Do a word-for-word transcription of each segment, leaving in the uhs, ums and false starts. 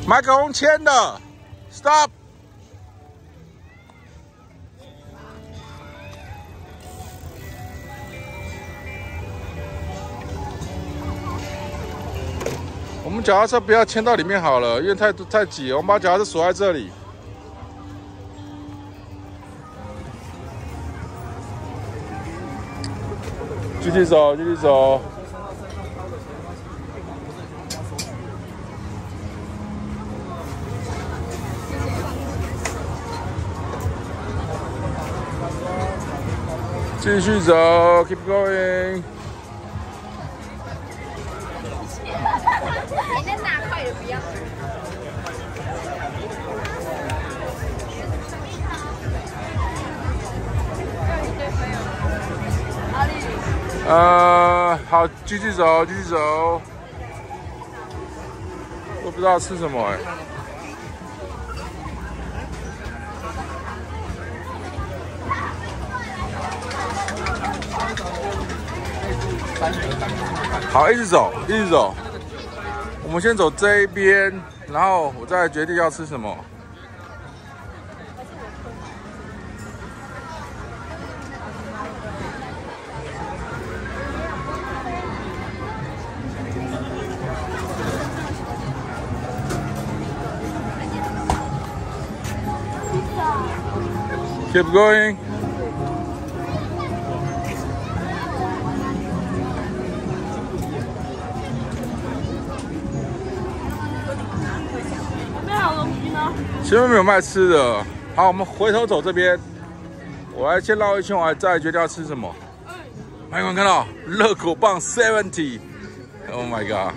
麦克风牵的 ，stop。我们脚踏车不要牵到里面好了，因为太太挤了。我们把脚踏车锁在这里。继续走，继续走。继续走 ，keep going。 你那哪块也不要。 呃，好，继续走，继续走。我不知道吃什么哎、欸。好，一直走，一直走。我们先走这一边，然后我再决定要吃什么。Keep going. 前面没有卖吃的。好，我们回头走这边。我来先绕一圈，我还再决定要吃什么。哎，有没有看到热狗棒 seventy？ Oh my god！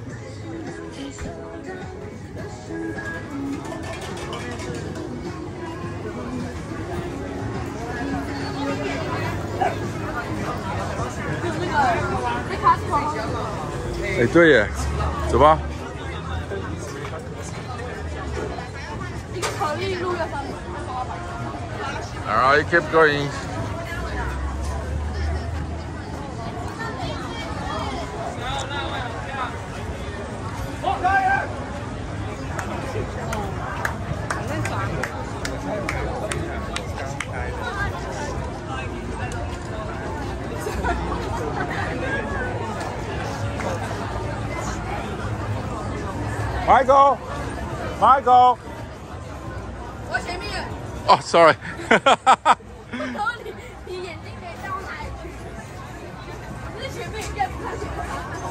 哎，对耶，走吧。 一个可丽露要上面。 Alright, keep going. ，Michael, Michael. 我前面。 哦 ，sorry. 你你眼睛可以到哪里去？不是前面应该不看前面。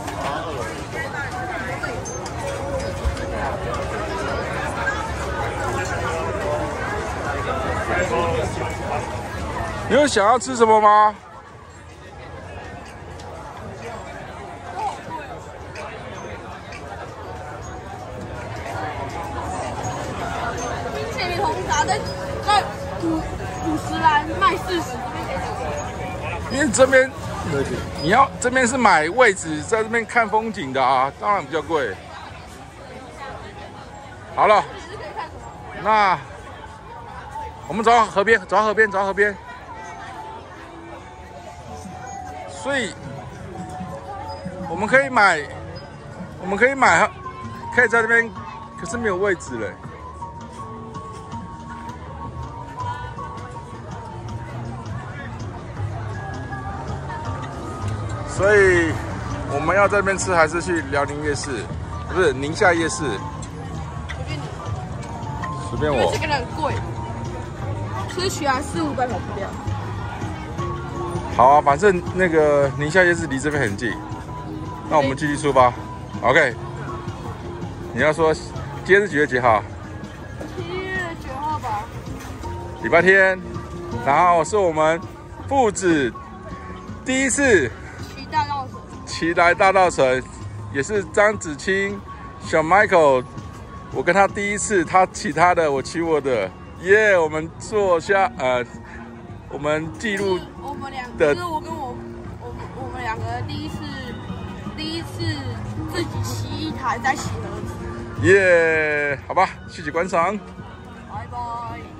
你有想要吃什么吗？ 冰淇淋红茶在在五五十兰卖四十， 因为这边你要这边是买位置，在这边看风景的啊，当然比较贵。好了，那我们走到河边，走到河边，走到河边。所以我们可以买，我们可以买，可以在这边，可是没有位置嘞。所以我们要在这边吃，还是去辽宁夜市？不是宁夏夜市。随便我。 这个很贵，吃起来四五百跑不掉。 好啊，反正那个宁夏夜市离这边很近，那我们继续出发。OK。你要说今天是几月几号？ 七月九号吧。 礼拜天，然后是我们父子第一次骑大稻埕， 骑来大稻埕，也是张子清、小 Michael， 我跟他第一次，他骑他的，我骑我的，耶、yeah, ！我们坐下，呃，我们记录我们两个，就是我跟我我我们两个第一次第一次自己骑一台在骑盒子， 耶！好吧，谢谢观赏， 拜拜。